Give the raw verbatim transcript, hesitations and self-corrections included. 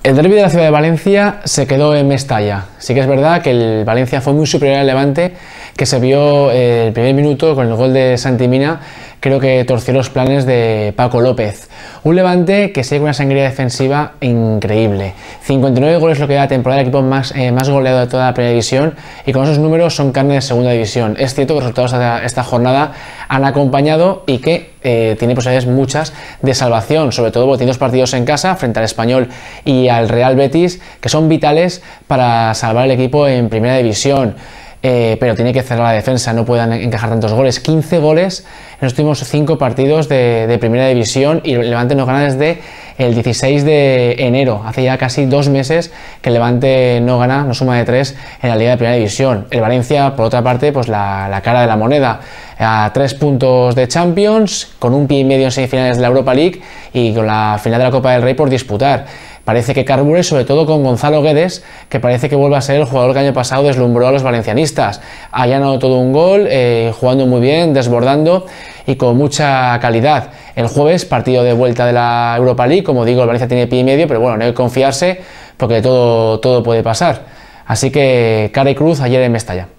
El derbi de la ciudad de Valencia se quedó en Mestalla. Sí que es verdad que el Valencia fue muy superior al Levante, que se vio el primer minuto con el gol de Santi Mina. Creo que torció los planes de Paco López. Un Levante que sigue con una sangría defensiva increíble. cincuenta y nueve goles lo que da la temporada, el equipo más, eh, más goleado de toda la primera división, y con esos números son carne de segunda división. Es cierto que los resultados de esta jornada han acompañado y que eh, tiene posibilidades muchas de salvación, sobre todo porque tiene dos partidos en casa frente al Español y al Real Betis, que son vitales para salvar el equipo en primera división. Eh, pero tiene que cerrar la defensa, no puedan encajar tantos goles. quince goles en los últimos cinco partidos de, de primera división, y el Levante no gana desde el dieciséis de enero. Hace ya casi dos meses que el Levante no gana, no suma de tres en la Liga de Primera División. El Valencia, por otra parte, pues la, la cara de la moneda, a tres puntos de Champions, con un pie y medio en semifinales de la Europa League y con la final de la Copa del Rey por disputar. Parece que carbure, sobre todo con Gonzalo Guedes, que parece que vuelve a ser el jugador que el año pasado deslumbró a los valencianistas. Ha ganado todo un gol, eh, jugando muy bien, desbordando y con mucha calidad. El jueves, partido de vuelta de la Europa League. Como digo, el Valencia tiene pie y medio, pero bueno, no hay que confiarse porque todo, todo puede pasar. Así que cara y cruz ayer en Mestalla.